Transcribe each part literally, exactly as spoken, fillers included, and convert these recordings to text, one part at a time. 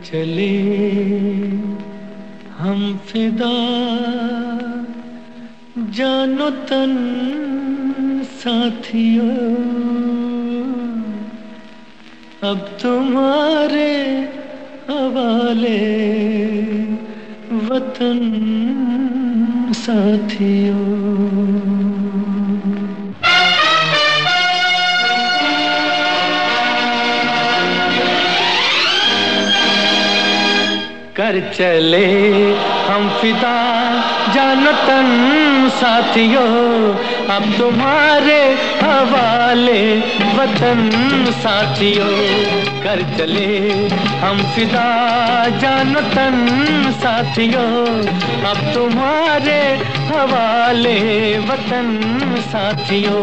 चले हम फिदा जानो तन साथियों, अब तुम्हारे हवाले वतन साथियों। कर चले हम फिदा जानो तन साथियों, अब तुम्हारे हवाले वतन साथियों। कर चले हम फिदा जानो तन साथियों, अब तुम्हारे हवाले वतन साथियों।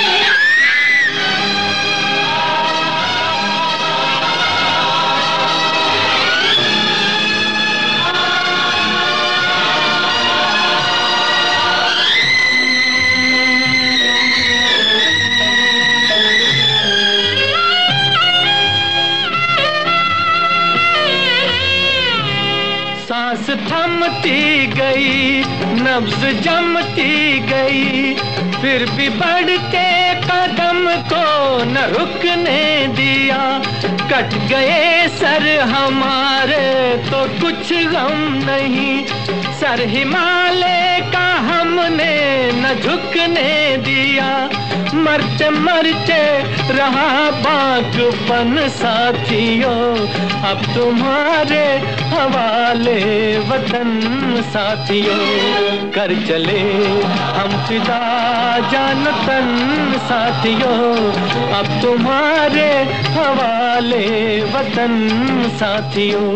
सांस थमती गई, नब्ज जमती गई, फिर भी बढ़ते कदम को न रुकने दिया। कट गए सर हमारे तो कुछ गम नहीं, सर हिमालय का हमने न झुकने दिया। मरते मरते रहा बागपन साथियों, अब तुम्हारे हवाले वतन साथियों। कर चले हम फिदा जानो तन साथियों, अब तुम्हारे हवाले वतन साथियों।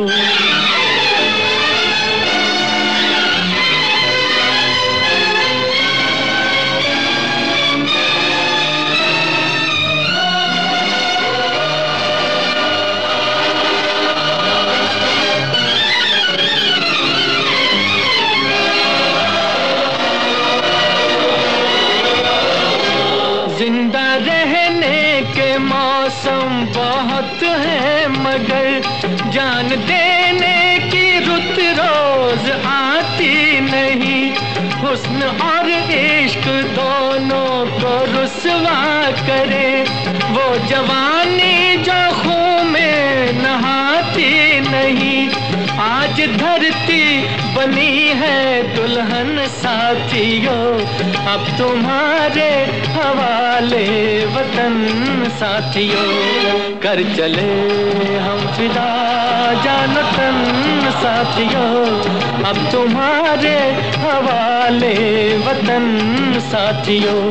जिंदा रहने के मौसम बहुत है, मगर जान देने की रुत रोज आती नहीं। हुस्न और इश्क दोनों को रुसवा करे, वो जवानी जो खून में नहाती नहीं। आज धरती बनी है दुल्हन साथियों, अब तुम्हारे हवाले वतन साथियों। कर चले हम फिदा जानो तन साथियों, अब तुम्हारे हवाले वतन साथियों।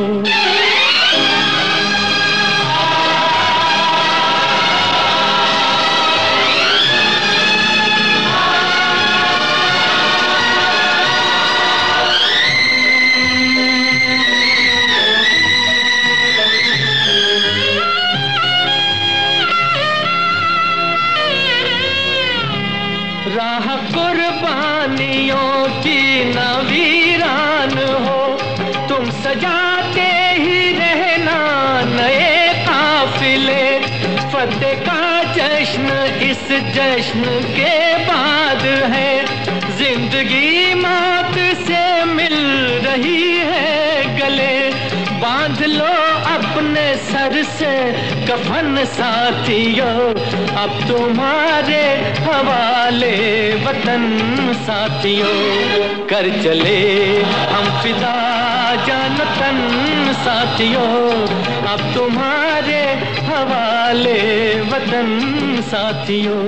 राह कुर्बानियों की न वीरान हो, तुम सजाते ही रहना नए काफिले। फतेह का जश्न इस जश्न के बाद है, जिंदगी मौत से मिल रही है गले। बांध लो अपने सर से कफन साथियों, अब तुम्हारे हवाले वतन साथियों। कर चले हम फिदा जानो तन साथियों, अब तुम्हारे हवाले वतन साथियों।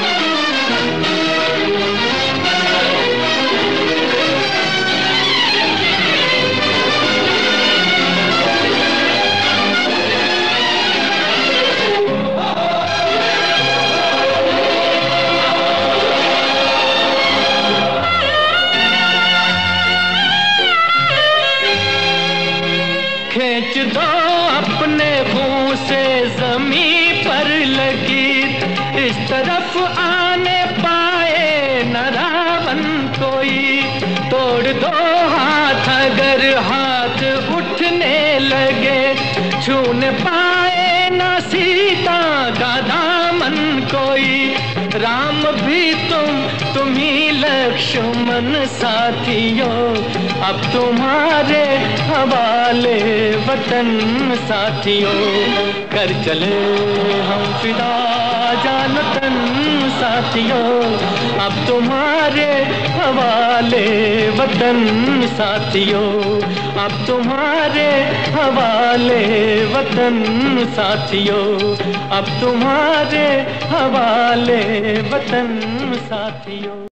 खींच दो अपने मुंह से जमीन पर लगी, इस तरफ आने पाए न रावण कोई। तोड़ दो हाथ अगर हाथ उठने लगे, छूने पाए न सीता का दामन कोई। राम भी तुम तुम ही लक्ष्मण साथियों, अब तुम्हारे हवाले वतन साथियों। कर चले हम फिदा जान तन साथियों, अब तुम्हारे हवाले वतन साथियों, अब तुम्हारे हवाले वतन साथियों, अब तुम्हारे हवाले वतन साथियों।